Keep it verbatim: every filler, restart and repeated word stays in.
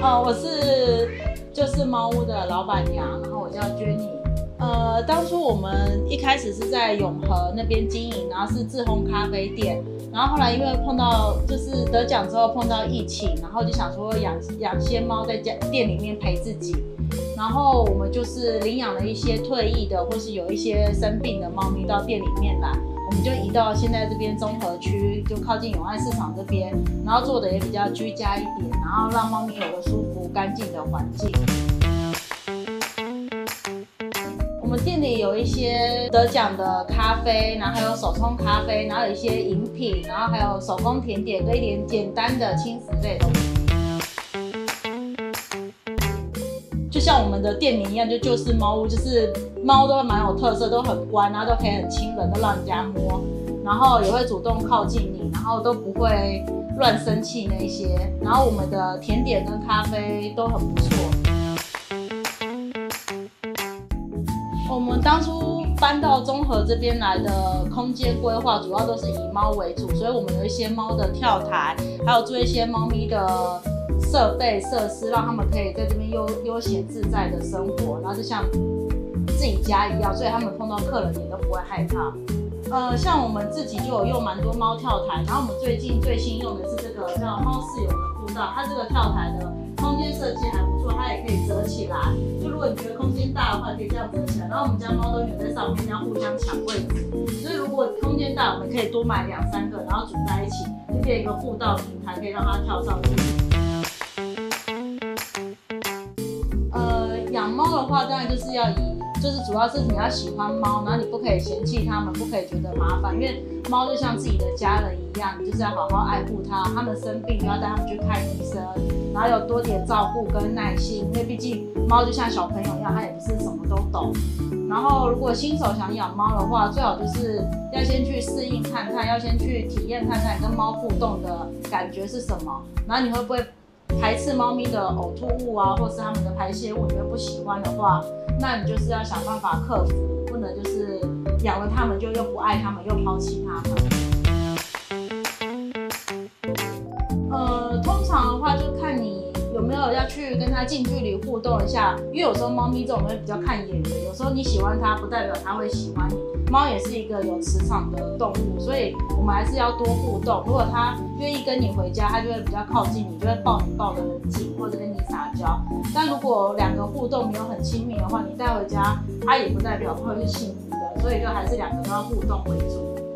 哦，我是就是猫屋的老板娘，然后我叫 Jenny。呃，当初我们一开始是在永和那边经营，然后是自烘咖啡店，然后后来因为碰到就是得奖之后碰到疫情，然后就想说养养些猫在家店里面陪自己，然后我们就是领养了一些退役的或是有一些生病的猫咪到店里面来，我们就移到现在这边中和区，就靠近永安市场这边，然后做的也比较居家一点，然后让猫咪有个舒服干净的环境。我们店里有一些得奖的咖啡，然后还有手冲咖啡，然后有一些饮品，然后还有手工甜点跟一点简单的轻食类的东西。就像我们的店名一样，就就是猫屋，就是猫都蛮有特色，都很乖，然后都可以很亲人，都让人家摸，然后也会主动靠近你，然后都不会乱生气那一些。然后我们的甜点跟咖啡都很不错。我们当初搬到中和这边来的空间规划，主要都是以猫为主，所以我们有一些猫的跳台，还有做一些猫咪的设备设施，让他们可以在这边悠悠闲自在的生活，然后就像自己家一样，所以他们碰到客人也都不会害怕。呃，像我们自己就有用蛮多猫跳台，然后我们最近最新用的是这个叫猫室友的步道，它这个跳台的空间设计还不错，它也可以折起来。就如果你觉得空间大的话，可以这样折起来。然后我们家猫都有在上面，这样互相抢位置。所以如果空间大，我们可以多买两三个，然后组在一起，就变一个步道平台，可以让它跳上去。呃，养猫的话，当然就是要以，就是主要是你要喜欢猫，然后你不可以嫌弃它们，不可以觉得麻烦，因为猫就像自己的家人一样，你就是要好好爱护它。它们生病就要带它们去看医生，然后有多点照顾跟耐心，因为毕竟猫就像小朋友一样，它也不是什么都懂。然后如果新手想养猫的话，最好就是要先去适应看看，要先去体验看看跟猫互动的感觉是什么，然后你会不会排斥猫咪的呕吐物啊，或是它们的排泄物，你会不喜欢的话，那你就是要想办法克服，不能就是养了它们就又不爱它们，又抛弃它们。呃，通常的话就看你有没有要去跟它近距离互动一下，因为有时候猫咪这种东西比较看眼缘，有时候你喜欢它不代表它会喜欢你。猫也是一个有磁场的动物，所以我们还是要多互动。如果它愿意跟你回家，它就会比较靠近你，就会抱你抱得很紧，或者跟你撒娇。但如果两个互动没有很亲密的话，你带回家，它也不代表会是幸福的，所以就还是两个都要互动为主。